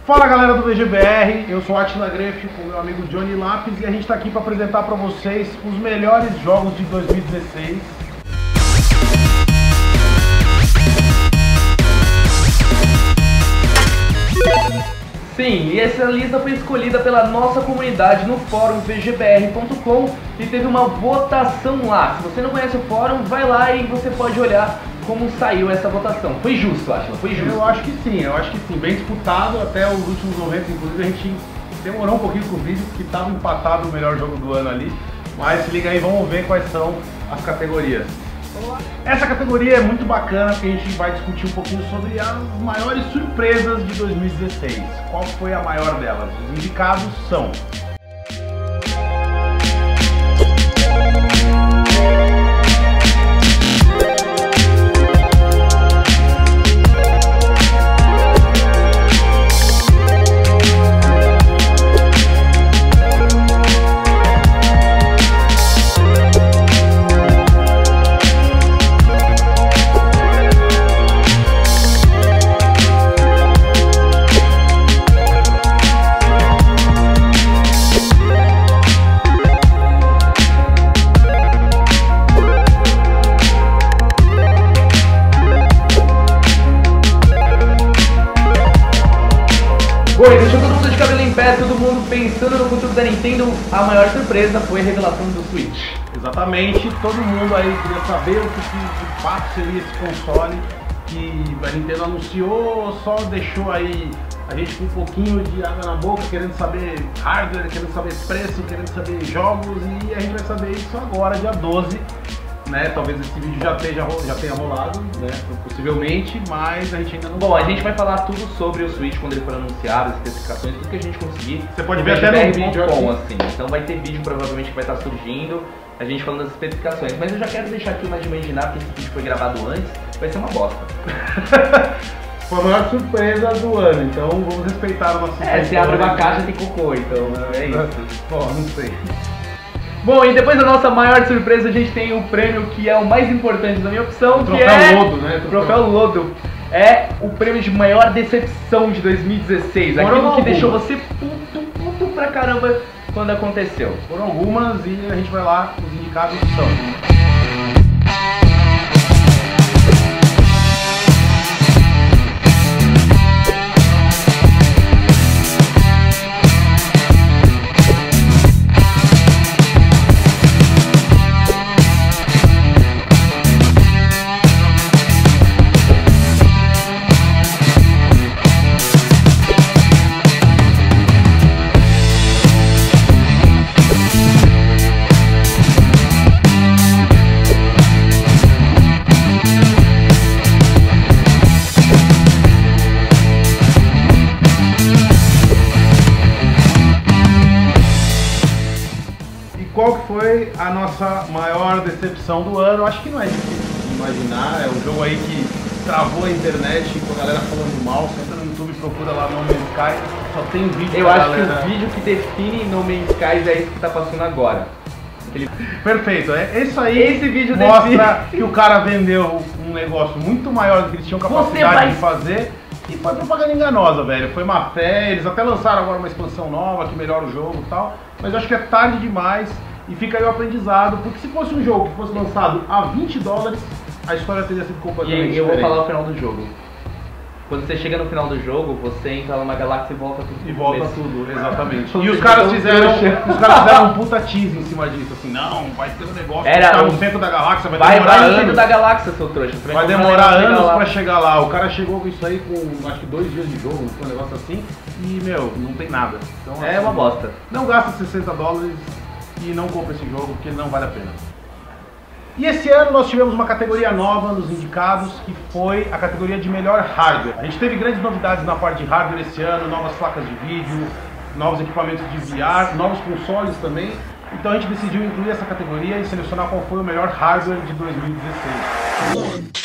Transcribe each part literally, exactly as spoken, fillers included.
Fala galera do V G B R, eu sou Atila Greff com meu amigo Johnny Lápis e a gente está aqui para apresentar para vocês os melhores jogos de dois mil e dezesseis. Sim, e essa lista foi escolhida pela nossa comunidade no fórum V G B R ponto com e teve uma votação lá. Se você não conhece o fórum, vai lá e você pode olhar como saiu essa votação. Foi justo, Atila? Foi justo? Eu acho que sim, eu acho que sim. Bem disputado até os últimos momentos, inclusive a gente demorou um pouquinho com o vídeo, porque estava empatado o melhor jogo do ano ali. Mas se liga aí, vamos ver quais são as categorias. Essa categoria é muito bacana, porque a gente vai discutir um pouquinho sobre as maiores surpresas de dois mil e dezesseis. Qual foi a maior delas? Os indicados são... Oi, deixou todo mundo de cabelo em pé, todo mundo pensando no futuro da Nintendo. A maior surpresa foi a revelação do Switch. Exatamente, todo mundo aí queria saber o que de fato seria esse console que a Nintendo anunciou, só deixou aí a gente com um pouquinho de água na boca, querendo saber hardware, querendo saber preço, querendo saber jogos, e a gente vai saber isso agora, dia doze. Né? Talvez esse vídeo já, esteja, já tenha rolado, né? Possivelmente, mas a gente ainda não... Bom, a gente vai falar tudo sobre o Switch quando ele for anunciado, as especificações, tudo que a gente conseguir. Você pode ver até no vídeo com, assim. Então vai ter vídeo provavelmente que vai estar surgindo, a gente falando das especificações. Mas eu já quero deixar aqui uma de imaginar que esse vídeo foi gravado antes, vai ser uma bosta. Foi a maior surpresa do ano, então vamos respeitar o nosso... É, você abre uma caixa e tem cocô, então é isso. Bom, não sei. Bom, e depois da nossa maior surpresa, a gente tem o prêmio que é o mais importante na minha opção, o que troféu é... Lodo, né? O troféu Lodo. É o prêmio de maior decepção de dois mil e dezesseis. Foram Aquilo que algumas. deixou você puto, puto pra caramba quando aconteceu. Foram algumas e a gente vai lá, os indicados são... Qual que foi a nossa maior decepção do ano? Acho que não é difícil de imaginar, é um jogo aí que travou a internet com a galera falando mal. Você entra no YouTube e procura lá No Man's Sky, só tem vídeo. Eu acho galera... que o vídeo que define No Man's Sky é esse que tá passando agora. Aquele... Perfeito, é isso aí. Esse vídeo mostra define... que o cara vendeu um negócio muito maior do que eles tinham capacidade vai... de fazer. E foi propaganda enganosa, velho. Foi má fé, eles até lançaram agora uma expansão nova que melhora o jogo e tal. Mas eu acho que é tarde demais e fica aí o aprendizado. Porque se fosse um jogo que fosse lançado a vinte dólares, a história teria sido completamente E eu vou diferente. falar o final do jogo. Quando você chega no final do jogo, você entra numa galáxia e volta tudo. E volta tudo, exatamente. Você E os caras, fizeram, trouxa. os caras fizeram um puta tease em cima disso, assim, não, vai ter um negócio Era que tá um- no centro da galáxia, vai, Vai, demorar vai no anos. centro da galáxia, seu trouxa. Você Vai comprar demorar negócio, anos chegar lá. pra chegar lá. O cara chegou com isso aí com acho que dois dias de jogo, um negócio assim, e meu, não tem nada. Então, É assim, uma bosta. Não gasta sessenta dólares e não compra esse jogo porque não vale a pena. E esse ano nós tivemos uma categoria nova nos indicados, que foi a categoria de melhor hardware. A gente teve grandes novidades na parte de hardware esse ano, novas placas de vídeo, novos equipamentos de V R, novos consoles também. Então a gente decidiu incluir essa categoria e selecionar qual foi o melhor hardware de dois mil e dezesseis.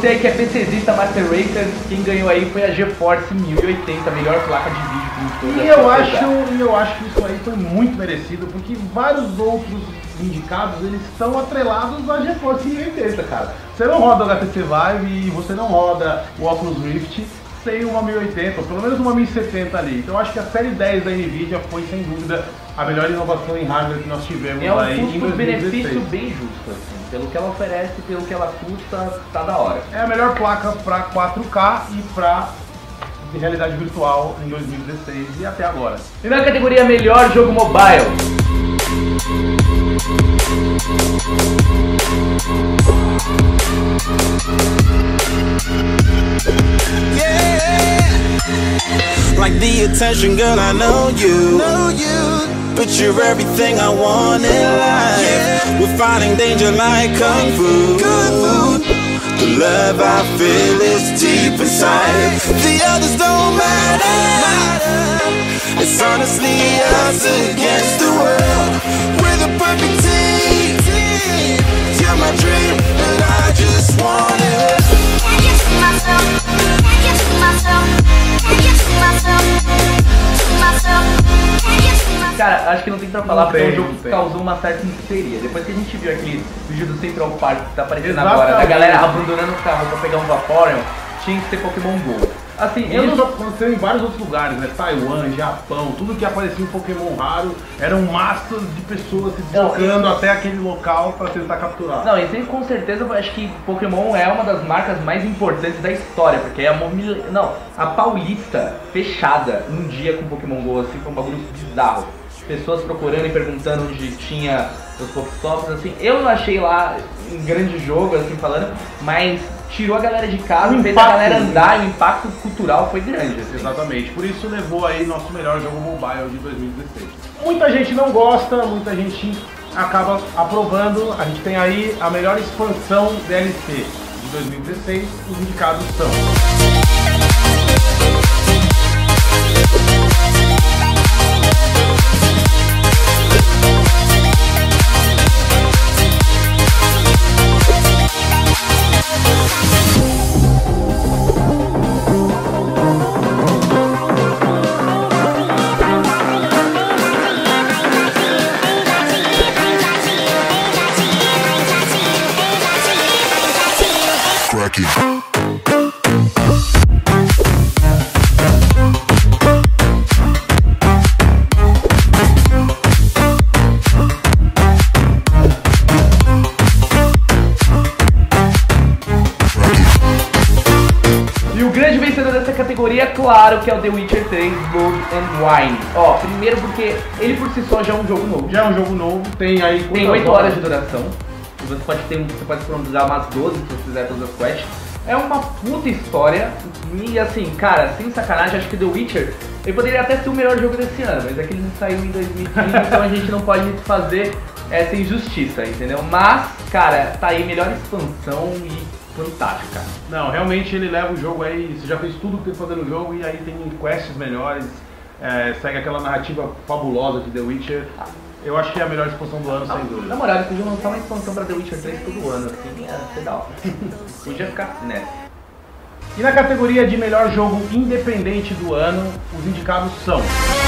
você aí que é PCzista Master Racer, quem ganhou aí foi a GeForce mil e oitenta, a melhor placa de vídeo que todas. E eu acho, e eu acho que isso aí foi muito merecido, porque vários outros indicados, eles estão atrelados à GeForce mil e oitenta, cara. Você não roda o H T C Vive e você não roda o Oculus Rift sem uma mil e oitenta, ou pelo menos uma mil e setenta ali. Então eu acho que a série dez da Nvidia foi, sem dúvida, a melhor inovação em hardware que nós tivemos é um aí em dois mil e dezesseis. Custo-benefício bem justo, assim. Pelo que ela oferece, pelo que ela custa, tá da hora. É a melhor placa para quatro K e para realidade virtual em dois mil e dezesseis e até agora. E na categoria melhor jogo mobile, yeah, like the attention, girl, I know you, know you. But you're everything I want in life, yeah. We're fighting danger like Kung Fu, Kung Fu. The love I feel is deep inside. The others don't matter. It's honestly us against the world. We're the perfect team. You're my dream, and I just want it. Can't you see myself? Can't you see myself? Can't you see myself? See myself? Can't you see myself? Cara, acho que não tem pra falar, Não porque tem, o jogo não tem. causou uma certa histeria. Depois que a gente viu aquele vídeo do Central Park que tá aparecendo Exatamente. agora, da galera abandonando o carro pra pegar um Vaporeon, tinha que ter Pokémon GO. Assim, E eu isso não... aconteceu em vários outros lugares, né? Taiwan, Japão, tudo que aparecia um Pokémon raro eram massas de pessoas se deslocando até aquele local para tentar capturar. Não, isso aí com certeza eu acho que Pokémon é uma das marcas mais importantes da história, porque é a mobili... Não, a Paulista fechada um dia com Pokémon GO, assim, foi um bagulho bizarro. Pessoas procurando e perguntando onde tinha os Pokéstops, assim, eu não achei lá um grande jogo, assim, falando, mas tirou a galera de casa, O fez a impacto, galera né? andar, e o impacto cultural foi grande, assim. Exatamente, por isso levou aí nosso melhor jogo mobile de dois mil e dezesseis. Muita gente não gosta, muita gente acaba aprovando. A gente tem aí a melhor expansão D L C de dois mil e dezesseis, os indicados são... E o grande vencedor dessa categoria, claro, que é o The Witcher três Blood and Wine. Ó, primeiro porque ele por si só já é um jogo novo. Já é um jogo novo, tem aí... Tem oito horas de duração. E você pode ter, você pode economizar umas doze se você fizer todas as quests. É uma puta história. E assim, cara, sem sacanagem, acho que The Witcher ele poderia até ser o melhor jogo desse ano, mas é que ele não saiu em dois mil e quinze, então a gente não pode fazer essa injustiça, entendeu? Mas, cara, tá aí melhor expansão e fantástico, cara. Não, realmente ele leva o jogo aí, você já fez tudo que tem que fazer no jogo e aí tem quests melhores, é, segue aquela narrativa fabulosa de The Witcher. Eu acho que é a melhor expansão do ano, sem dúvida. Na moral, eles podiam lançar uma expansão pra The Witcher três todo ano, assim, ia ser da hora. Podia ficar nessa. E na categoria de melhor jogo independente do ano, os indicados são...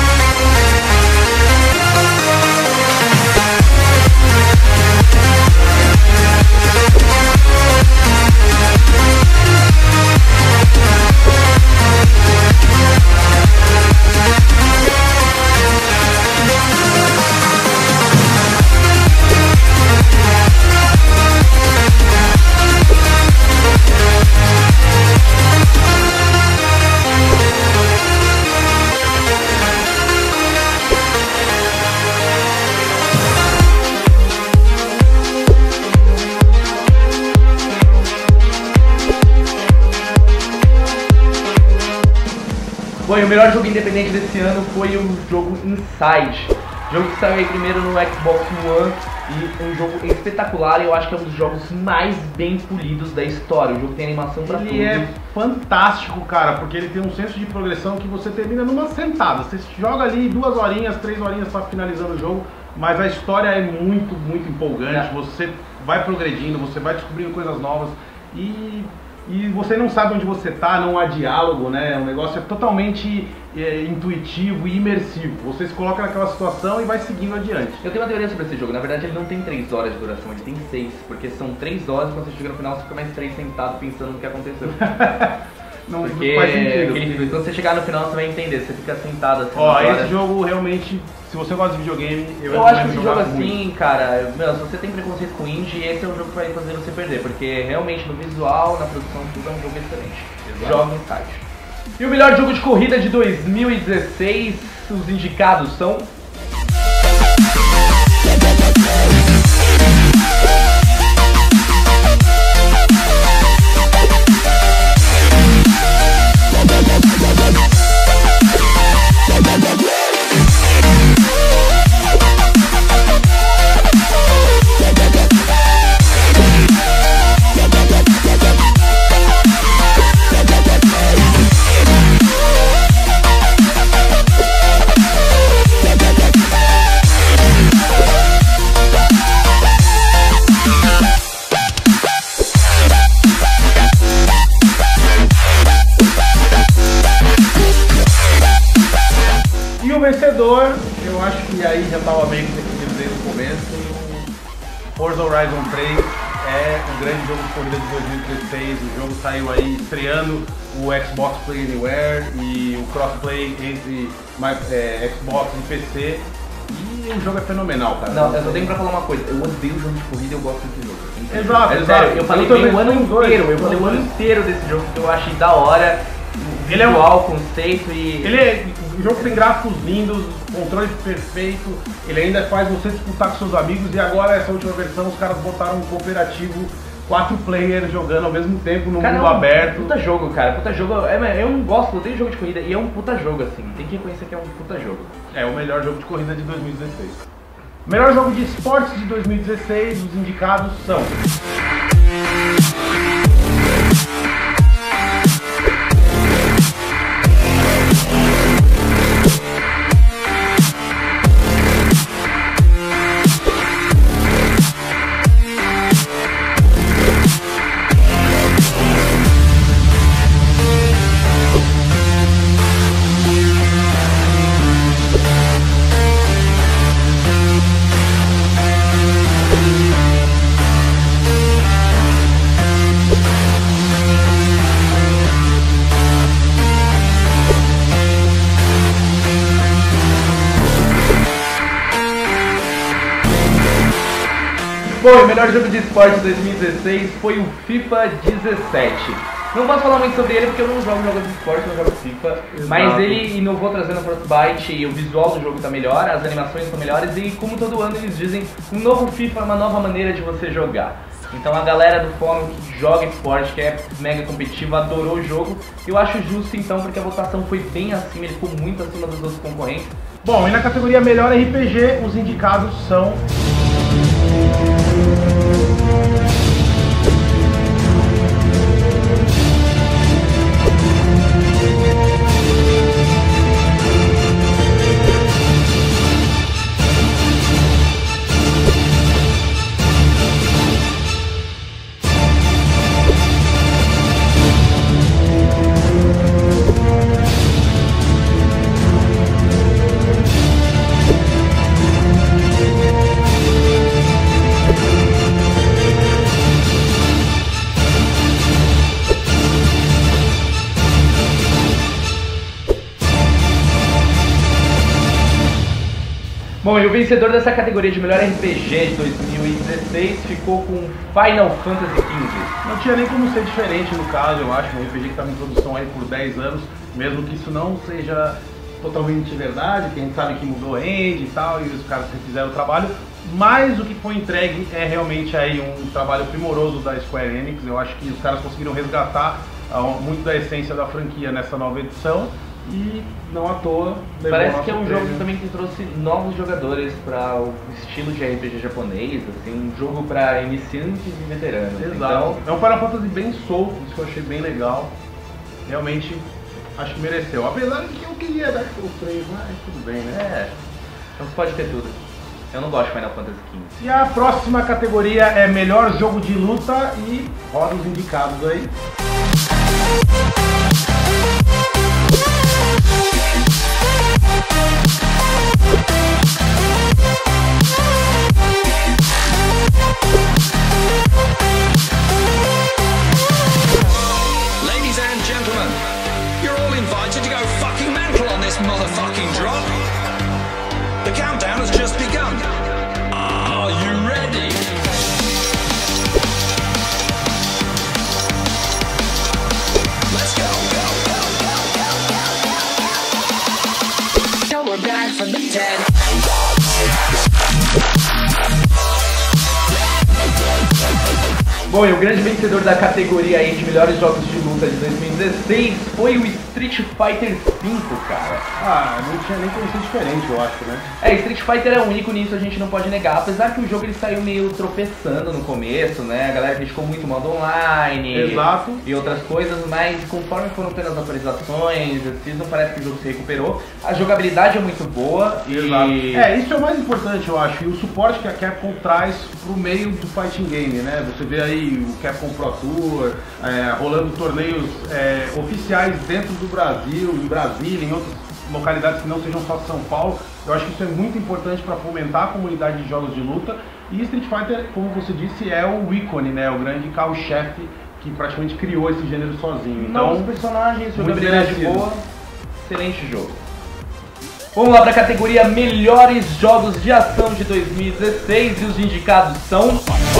Bom, e o melhor jogo independente desse ano foi o jogo Inside. Jogo que saiu aí primeiro no Xbox One e um jogo espetacular, e eu acho que é um dos jogos mais bem polidos da história. O jogo tem animação pra tudo. Ele é fantástico, cara, porque ele tem um senso de progressão que você termina numa sentada. Você joga ali duas horinhas, três horinhas pra finalizando o jogo, mas a história é muito, muito empolgante. É. Você vai progredindo, você vai descobrindo coisas novas e e você não sabe onde você tá, não há diálogo, né? O negócio é totalmente é, intuitivo e imersivo. Você se coloca naquela situação e vai seguindo adiante. Eu tenho uma teoria sobre esse jogo. Na verdade, ele não tem três horas de duração, ele tem seis, porque são três horas e quando você chega no final, você fica mais três sentado pensando no que aconteceu. Não porque faz sentido. Aquele, quando você chegar no final, você vai entender. Você fica sentado assim. Ó, esse horas. jogo realmente, se você gosta de videogame, eu, eu acho que esse jogo muito. assim, cara, meu, se você tem preconceito com indie, esse é o jogo que vai fazer você perder, porque realmente no visual, na produção, tudo é um jogo excelente. Joga no site. E o melhor jogo de corrida de dois mil e dezesseis, os indicados são... vencedor, eu acho que aí já estava meio que definido desde o começo. Forza Horizon três é um grande jogo de corrida de dois mil e dezesseis. O jogo saiu aí estreando o Xbox Play Anywhere e o crossplay entre é, Xbox e P C. E o jogo é fenomenal, cara. Não, eu só tenho pra falar uma coisa, eu odeio jogo de corrida e eu gosto desse jogo. Exato, é exato. Sério, eu falei bem o ano inteiro, eu falei o ano inteiro desse jogo que eu achei da hora. Ele é um visual, conceito e... Ele é... O jogo tem gráficos lindos, controle perfeito, ele ainda faz você disputar com seus amigos e agora essa última versão os caras botaram um cooperativo, quatro players jogando ao mesmo tempo no cara, mundo é um aberto. Puta jogo, cara, puta jogo, é, eu não gosto, eu odeio jogo de corrida e é um puta jogo assim, tem que reconhecer que é um puta jogo. É o melhor jogo de corrida de dois mil e dezesseis. Melhor jogo de esportes de dois mil e dezesseis, os indicados são... Bom, o melhor jogo de esporte de dois mil e dezesseis foi o FIFA dezessete. Não posso falar muito sobre ele porque eu não jogo jogos de esporte, eu jogo FIFA. Exato. Mas ele inovou trazendo a Frostbite e o visual do jogo tá melhor, as animações estão melhores e como todo ano eles dizem, um novo FIFA é uma nova maneira de você jogar. Então a galera do fórum que joga esporte, que é mega competitivo, adorou o jogo. Eu acho justo então porque a votação foi bem acima, ele ficou muito acima dos outros concorrentes. Bom, e na categoria Melhor R P G, os indicados são... Bom, e o vencedor dessa categoria de melhor R P G de dois mil e dezesseis ficou com Final Fantasy quinze. Não tinha nem como ser diferente no caso, eu acho, um R P G que estava em produção aí por dez anos, mesmo que isso não seja totalmente verdade, que a gente sabe que mudou a engine e tal, e os caras fizeram o trabalho, mas o que foi entregue é realmente aí um trabalho primoroso da Square Enix. Eu acho que os caras conseguiram resgatar uh, muito da essência da franquia nessa nova edição. E não à toa levou Parece que é um prêmio. jogo também que trouxe novos jogadores para o estilo de R P G japonês, assim, um jogo para iniciantes e veteranos. Exato. Então, é um Final Fantasy bem solto, isso que eu achei bem legal. Realmente acho que mereceu. Apesar de que eu queria Dark Souls três, mas tudo bem, né? é, então você pode ter tudo. Eu não gosto de Final Fantasy quinze. E a próxima categoria é melhor jogo de luta e roda os indicados aí. Motherfucking drop. The countdown has just begun. Are you ready? Let's go, go, go, go, go, go. Now we're back from the dead. Bom, e o grande vencedor da categoria aí de melhores jogos de luta de dois mil e dezesseis foi o Street Fighter cinco, cara. Ah, não tinha nem como ser diferente, eu acho, né? É, Street Fighter é um ícone, isso a gente não pode negar, apesar que o jogo ele saiu meio tropeçando no começo, né? A galera criticou muito o modo online. Exato. E outras coisas, mas conforme foram tendo as atualizações, não parece que o jogo se recuperou. A jogabilidade é muito boa. Exato. E... É, isso é o mais importante, eu acho. E o suporte que a Capcom traz pro meio do fighting game, né? Você vê aí o Capcom Pro Tour, é, rolando torneios é, oficiais dentro do Brasil, em Brasília, em outras localidades que não sejam só São Paulo. Eu acho que isso é muito importante para fomentar a comunidade de jogos de luta. E Street Fighter, como você disse, é o ícone, né? O grande carro-chefe que praticamente criou esse gênero sozinho. Então, novos personagens, muito jogabilidade merecido. boa, excelente jogo. Vamos lá para a categoria Melhores Jogos de Ação de dois mil e dezesseis e os indicados são...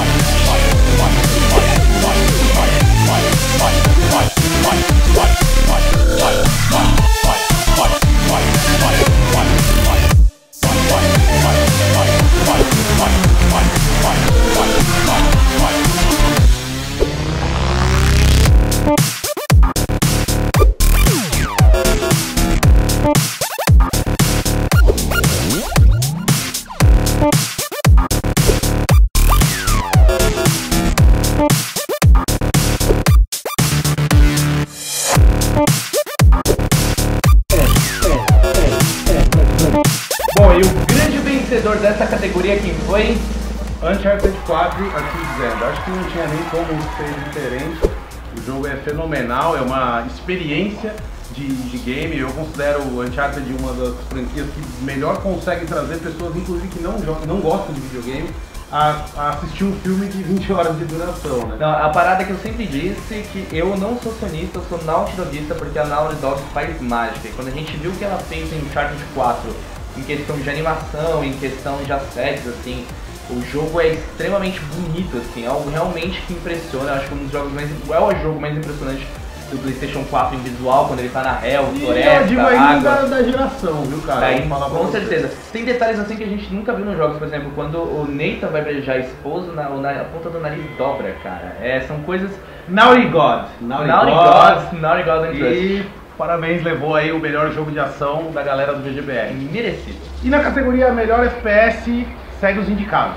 Bom, e o grande vencedor dessa categoria quem foi? Uncharted quatro, aqui dizendo, acho que não tinha nem como ser diferente. O jogo é fenomenal, é uma experiência de, de game. Eu considero o Uncharted uma das franquias que melhor consegue trazer pessoas, inclusive que não, jogam, não gostam de videogame, a, a assistir um filme de vinte horas de duração, né? Não, a parada que eu sempre disse que eu não sou sonista, eu sou nautidogista, porque a Naughty Dog faz mágica. E quando a gente viu o que ela fez em Uncharted quatro, em questão de animação, em questão de assets, assim, o jogo é extremamente bonito, assim, é algo realmente que impressiona. Eu acho que um dos jogos mais, é o jogo mais impressionante do PlayStation quatro em visual, quando ele tá na réu, floresta, eu digo aí água. Da, da geração, viu, cara? Daí, Vou falar pra com você. certeza. Tem detalhes assim que a gente nunca viu nos jogos, por exemplo, quando o Nathan vai beijar a esposa, na, na, a ponta do nariz dobra, cara. É, são coisas... Naughty God. Naughty, Naughty God. God, Naughty God and Trust. E parabéns, levou aí o melhor jogo de ação da galera do V G B R. Merecido. E na categoria melhor F P S, segue os indicados.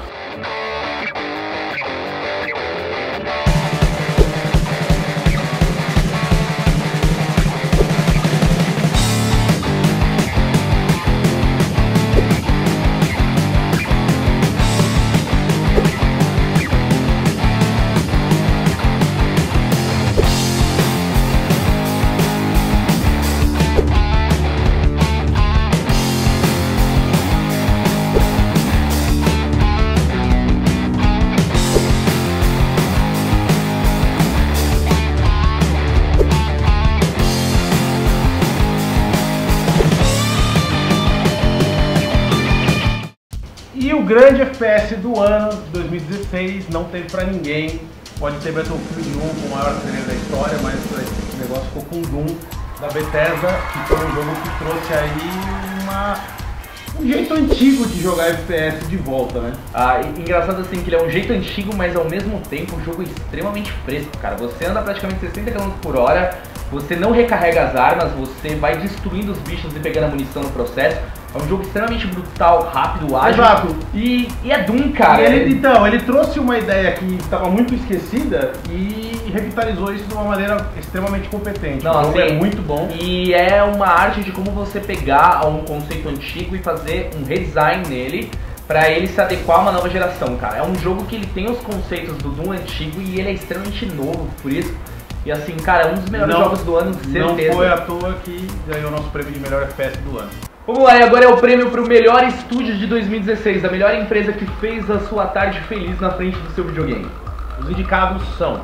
E o grande F P S do ano de dois mil e dezesseis não teve pra ninguém. Pode ser Battlefield um com o maior trailer da história, mas esse negócio ficou com o Doom da Bethesda, que foi um jogo que trouxe aí uma, um jeito antigo de jogar F P S de volta, né? Ah, e- engraçado assim que ele é um jeito antigo, mas ao mesmo tempo um jogo extremamente fresco, cara. Você anda praticamente sessenta quilômetros por hora, você não recarrega as armas, você vai destruindo os bichos e pegando a munição no processo. É um jogo extremamente brutal, rápido, ágil. Exato. E, e é Doom, cara. E ele, então, ele trouxe uma ideia que estava muito esquecida e revitalizou isso de uma maneira extremamente competente. Não, o jogo assim, é muito bom. E é uma arte de como você pegar um conceito antigo e fazer um redesign nele pra ele se adequar a uma nova geração, cara. É um jogo que ele tem os conceitos do Doom antigo e ele é extremamente novo, por isso E assim, cara, é um dos melhores não, jogos do ano, de certeza. Não foi à toa que ganhou o nosso prêmio de melhor F P S do ano. Vamos lá, e agora é o prêmio para o melhor estúdio de dois mil e dezesseis, a melhor empresa que fez a sua tarde feliz na frente do seu videogame. Os indicados são...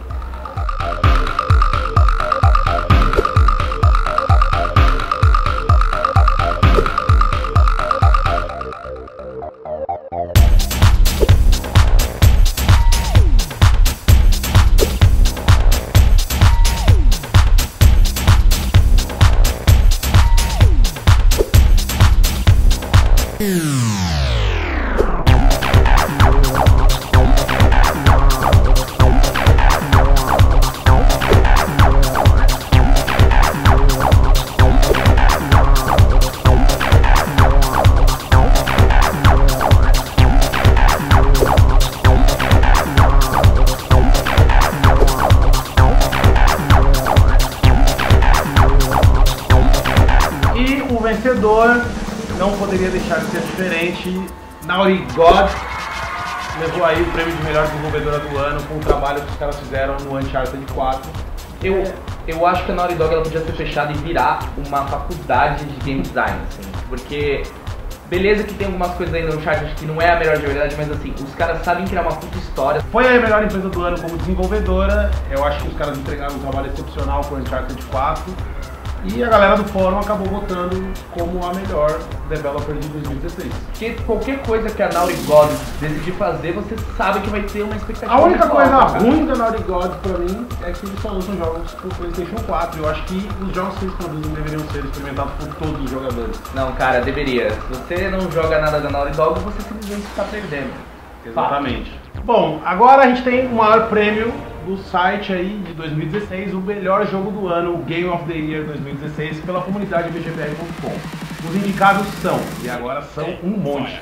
vencedor não poderia deixar de ser diferente. Naughty God levou aí o prêmio de melhor desenvolvedora do ano com o trabalho que os caras fizeram no Uncharted quatro. Eu, eu acho que a Naughty Dog ela podia ser fechada e virar uma faculdade de game design, assim, porque beleza que tem algumas coisas aí no Uncharted que não é a melhor de verdade, mas assim, os caras sabem criar uma puta história. Foi a melhor empresa do ano como desenvolvedora. Eu acho que os caras entregaram um trabalho excepcional com o Uncharted quatro. E a galera do fórum acabou votando como a melhor developer de dois mil e dezesseis. Porque qualquer coisa que a Naughty God decidir fazer, você sabe que vai ter uma expectativa. A única coisa alta, ruim da Naughty God pra mim é que eles só lançam jogos pro PlayStation quatro. Eu acho que os jogos que eles produzem deveriam ser experimentados por todos os jogadores. Não, cara, deveria. Se você não joga nada da Naughty Dog, você simplesmente está perdendo. Exatamente. Fato. Bom, agora a gente tem o maior prêmio do site aí de dois mil e dezesseis, o melhor jogo do ano, o Game of the Year dois mil e dezesseis, pela comunidade V G B R ponto com. Os indicados são, e agora são um monte.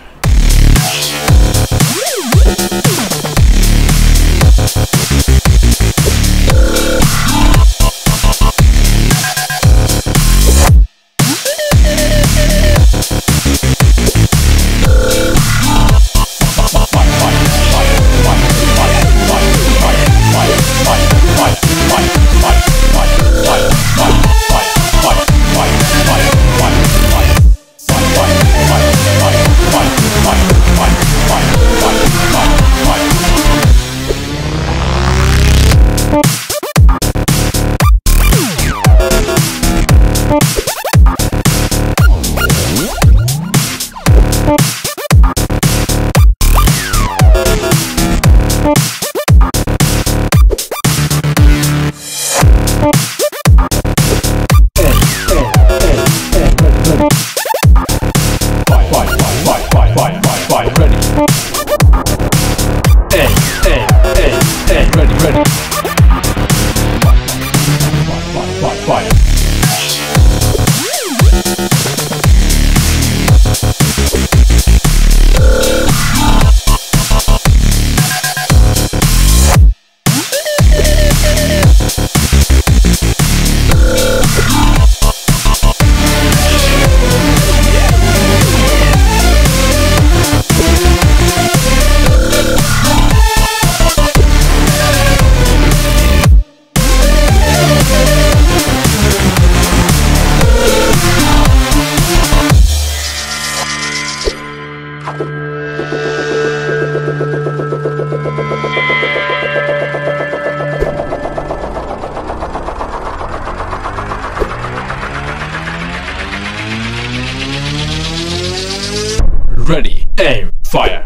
Ready, aim, fire.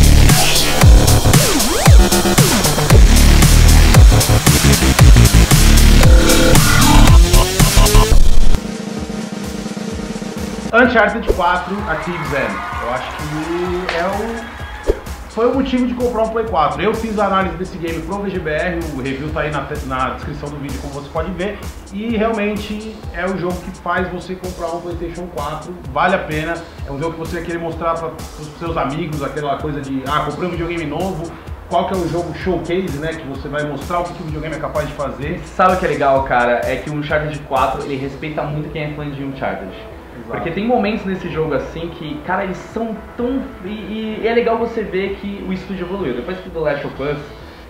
Uncharted quatro, Activision End. Eu acho que é o... foi o motivo de comprar um Play quatro. Eu fiz a análise desse game pro V G B R, o review tá aí na, na descrição do vídeo, como você pode ver. E realmente é o jogo que faz você comprar um PlayStation quatro, vale a pena. É um jogo que você vai querer mostrar para os seus amigos, aquela coisa de, ah, comprei um videogame novo. Qual que é o jogo showcase, né, que você vai mostrar o que o videogame é capaz de fazer. Sabe o que é legal, cara? É que o Uncharted quatro, ele respeita muito quem é fã de Uncharted. Exato. Porque tem momentos nesse jogo assim que, cara, eles são tão... E, e é legal você ver que o estúdio evoluiu. Depois que o The Last of Us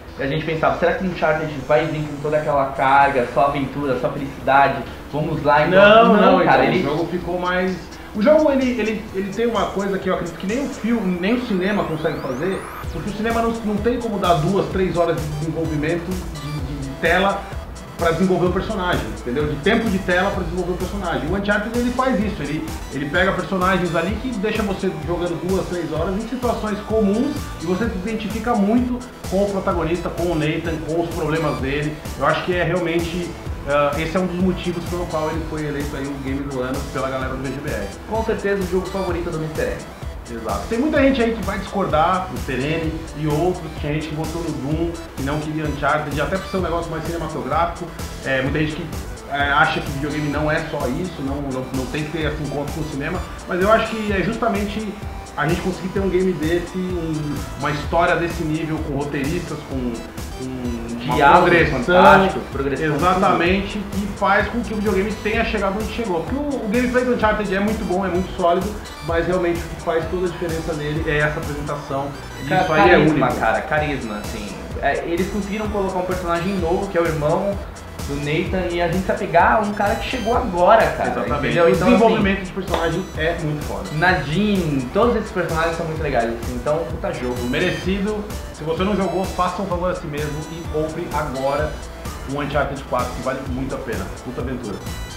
E a gente pensava, será que o Uncharted vai vir com toda aquela carga, só aventura, só felicidade? Vamos lá, então. Não, não, não cara, então, ele... o jogo ficou mais... O jogo, ele, ele, ele tem uma coisa que eu acredito que nem o filme, nem o cinema consegue fazer, porque o cinema não, não tem como dar duas, três horas de desenvolvimento de, de, de tela para desenvolver o personagem, entendeu? De tempo de tela para desenvolver o personagem. O Uncharted, ele faz isso, ele, ele pega personagens ali que deixa você jogando duas, três horas em situações comuns e você se identifica muito com o protagonista, com o Nathan, com os problemas dele. Eu acho que é realmente... Uh, esse é um dos motivos pelo qual ele foi eleito aí o Game do Ano pela galera do V G B R. Com certeza o jogo favorito do mister M. Exato. Tem muita gente aí que vai discordar do Serene e outros, tinha gente que votou no Doom e não queria Uncharted, até por ser um negócio mais cinematográfico. É, muita gente que é, acha que videogame não é só isso, não, não, não tem que ter esse encontro com o cinema, mas eu acho que é justamente a gente conseguir ter um game desse, um, uma história desse nível, com roteiristas, com, com uma progressão, progressão, exatamente, que faz com que o videogame tenha chegado onde chegou. Porque o, o gameplay do Uncharted é muito bom, é muito sólido, mas realmente o que faz toda a diferença nele é essa apresentação. E cara, isso aí carisma, é único. cara, carisma, assim. É, eles conseguiram colocar um personagem novo, que é o irmão do Nathan, e a gente se apegar a um cara que chegou agora, cara. Exatamente. Entendeu? O então, desenvolvimento assim, de personagem é muito foda. Nadine, todos esses personagens são muito legais, assim, então puta jogo. Merecido. Se você não jogou, faça um favor a si mesmo e compre agora um Uncharted quatro, que vale muito a pena. Puta aventura.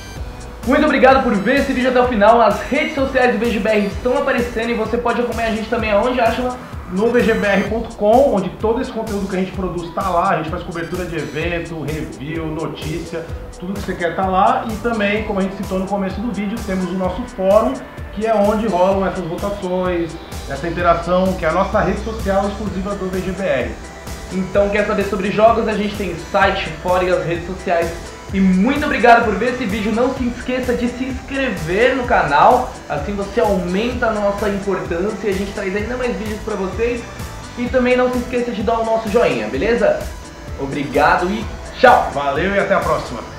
Muito obrigado por ver esse vídeo até o final. As redes sociais do V G B R estão aparecendo e você pode acompanhar a gente também aonde, Ashla? No V G B R ponto com, onde todo esse conteúdo que a gente produz está lá. A gente faz cobertura de evento, review, notícia, tudo que você quer tá lá. E também, como a gente citou no começo do vídeo, temos o nosso fórum, que é onde rolam essas votações, essa interação, que é a nossa rede social exclusiva do V G B R. Então, quer saber sobre jogos? A gente tem site, fora e as redes sociais. E muito obrigado por ver esse vídeo. Não se esqueça de se inscrever no canal, assim você aumenta a nossa importância e a gente traz ainda mais vídeos pra vocês. E também não se esqueça de dar o nosso joinha, beleza? Obrigado e tchau! Valeu e até a próxima!